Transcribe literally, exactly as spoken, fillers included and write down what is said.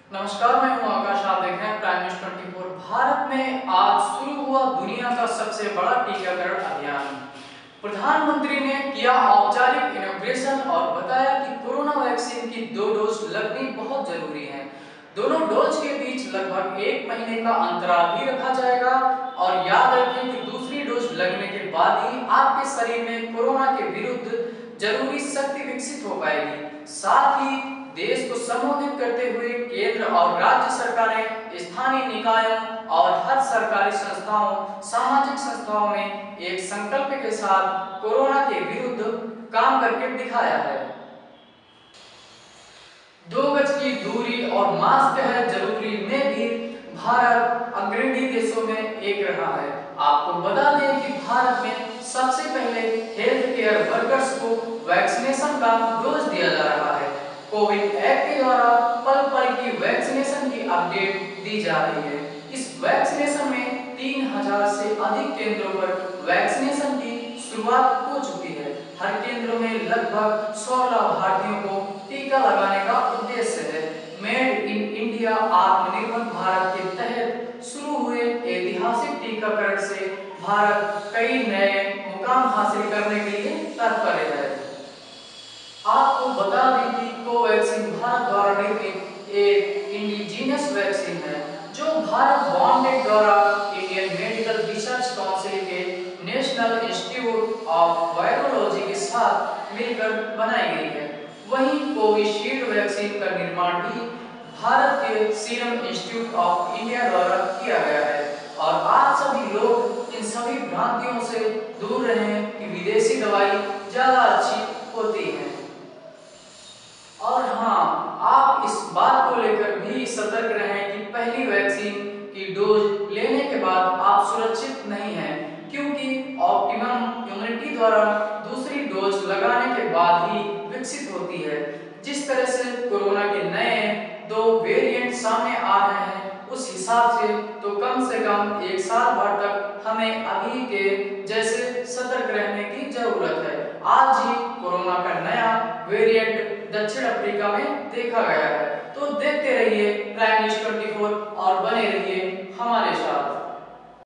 नमस्कार, मैं हूं आकाश। आप देख रहे हैं प्राइम न्यूज़ चौबीस। भारत में आज शुरू हुआ दुनिया का सबसे बड़ा टीकाकरण अभियान। प्रधानमंत्री ने किया औपचारिक इनॉग्रेशन और बताया कि कोरोना वैक्सीन की दो डोज लगनी बहुत जरूरी है। दोनों डोज के बीच लगभग एक महीने का अंतराल भी रखा जाएगा और याद रखें कि दूसरी डोज लगने के बाद ही आपके शरीर में कोरोना के विरुद्ध जरूरी शक्ति विकसित हो पाएगी। साथ ही देश को संबोधित करते हुए केंद्र और राज्य सरकारें, स्थानीय निकायों और हर सरकारी संस्थाओं, सामाजिक संस्थाओं में एक संकल्प के साथ कोरोना के विरुद्ध काम करके दिखाया है। दो गज की दूरी और मास्क है जरूरी में भी भारत अग्रणी देशों में एक रहा है। आपको बता दें कि भारत में सबसे पहले हेल्थ केयर वर्कर्स को वैक्सीनेशन का डोज दिया जा रहा है। कोविन ऐप के द्वारा पल पल की वैक्सीनेशन की अपडेट दी जा रही है। इस वैक्सीनेशन में तीन हजार से अधिक केंद्रों पर वैक्सीनेशन की शुरुआत हो चुकी है। हर केंद्र में लगभग सौ लाभार्थियों को टीका लगाने का उद्देश्य है। मेड इन इंडिया आत्मनिर्भर भारत के तहत शुरू हुए ऐतिहासिक टीकाकरण से भारत कई नए मुकाम हासिल करने के लिए तत्पर है। आपको बता दें कि कोवैक्सीन भारत द्वारा निर्मित एक इंडिजीनियस वैक्सीन है जो भारत बायोटेक द्वारा इंडियन मेडिकल रिसर्च काउंसिल के नेशनल इंस्टीट्यूट ऑफ वायरोलॉजी के साथ मिलकर बनाई गई है। वहीं कोविशील्ड वैक्सीन का निर्माण भी भारत के सीरम इंस्टीट्यूट ऑफ इंडिया द्वारा किया गया है। और आज सभी लोग इन सभी भ्रांतियों से दूर रहें कि विदेशी दवाई ज्यादा अच्छी होती है। और हाँ, आप इस बात को लेकर भी सतर्क रहें कि पहली वैक्सीन की डोज लेने के बाद आप सुरक्षित नहीं हैं, क्योंकि ऑप्टिमम इम्यूनिटी द्वारा दूसरी डोज लगाने के बाद ही विकसित होती है। जिस तरह से कोरोना के नए दो वेरिएंट सामने आ रहे हैं, उस हिसाब से तो कम से कम एक साल भर तक हमें अभी के जैसे सतर्क रहने की जरूरत है। आज ही कोरोना का नया वेरिएंट दक्षिण अफ्रीका में देखा गया है। तो देखते रहिए प्राइम न्यूज़ चौबीस और बने रहिए हमारे साथ।